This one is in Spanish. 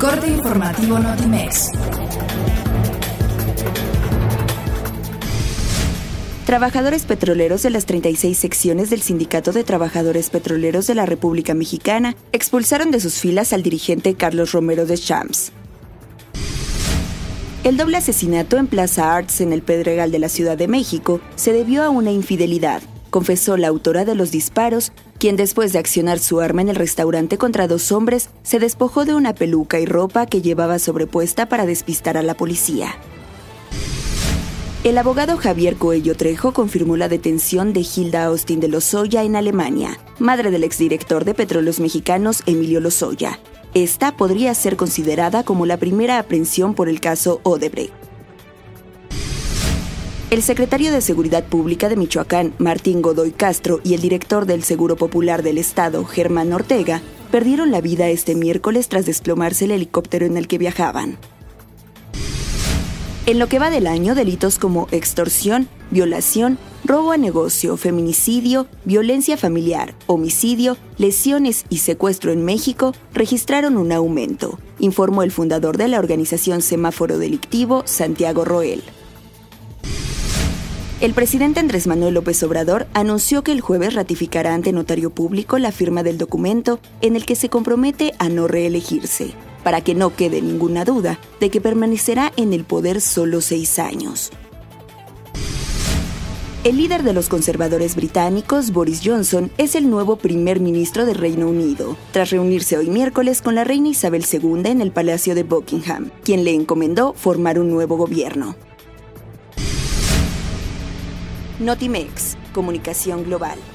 corte informativo Notimex. Trabajadores petroleros de las 36 secciones del Sindicato de Trabajadores Petroleros de la República Mexicana expulsaron de sus filas al dirigente Carlos Romero Deschamps. El doble asesinato en Plaza Arts en el Pedregal de la Ciudad de México se debió a una infidelidad, confesó la autora de los disparos, quien después de accionar su arma en el restaurante contra dos hombres, se despojó de una peluca y ropa que llevaba sobrepuesta para despistar a la policía. El abogado Javier Coello Trejo confirmó la detención de Hilda Austin de Lozoya en Alemania, madre del exdirector de Petróleos Mexicanos Emilio Lozoya. Esta podría ser considerada como la primera aprehensión por el caso Odebrecht. El secretario de Seguridad Pública de Michoacán, Martín Godoy Castro, y el director del Seguro Popular del Estado, Germán Ortega, perdieron la vida este miércoles tras desplomarse el helicóptero en el que viajaban. En lo que va del año, delitos como extorsión, violación, robo a negocio, feminicidio, violencia familiar, homicidio, lesiones y secuestro en México registraron un aumento, informó el fundador de la organización Semáforo Delictivo, Santiago Roel. El presidente Andrés Manuel López Obrador anunció que el jueves ratificará ante notario público la firma del documento en el que se compromete a no reelegirse, para que no quede ninguna duda de que permanecerá en el poder solo 6 años. El líder de los conservadores británicos, Boris Johnson, es el nuevo primer ministro del Reino Unido, tras reunirse hoy miércoles con la reina Isabel II en el Palacio de Buckingham, quien le encomendó formar un nuevo gobierno. Notimex, Comunicación Global.